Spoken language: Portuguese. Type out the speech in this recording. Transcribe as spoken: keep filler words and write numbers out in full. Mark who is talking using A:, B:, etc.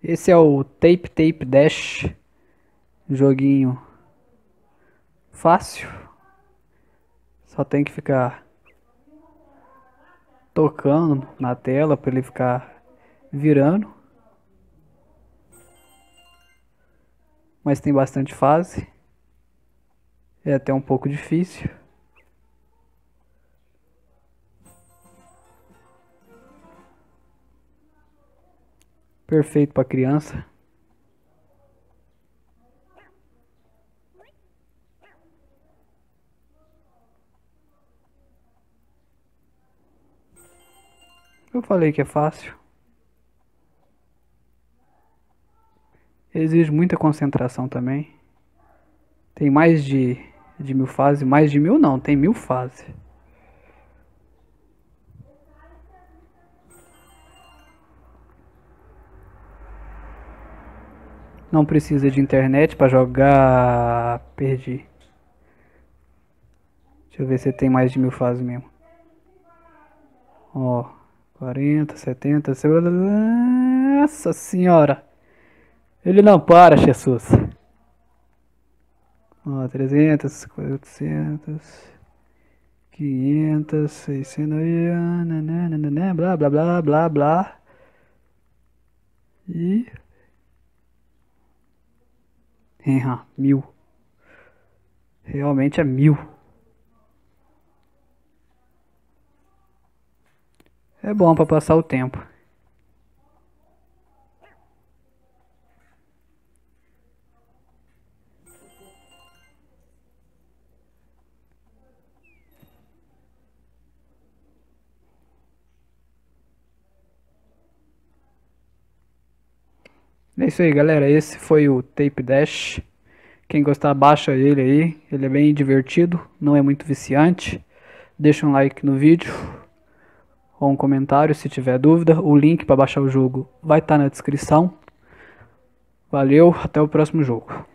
A: Esse é o Tape Tape Dash, joguinho fácil, só tem que ficar tocando na tela para ele ficar virando, mas tem bastante fase, é até um pouco difícil. Perfeito para criança. Eu falei que é fácil. Exige muita concentração também. Tem mais de, de mil fases. Mais de mil não, tem mil fases. Não precisa de internet para jogar. Perdi. Deixa eu ver se tem mais de mil fases mesmo. Ó, quarenta, setenta. Nossa senhora! Ele não para, Jesus. Ó, trezentos, quatrocentos, quinhentos, seiscentos, blá blá blá blá blá. E. É, mil. Realmente é mil. É bom para passar o tempo. É isso aí, galera. Esse foi o Tape Dash. Quem gostar, baixa ele aí. Ele é bem divertido, não é muito viciante. Deixa um like no vídeo ou um comentário se tiver dúvida. O link para baixar o jogo vai estar na descrição. Valeu, até o próximo jogo.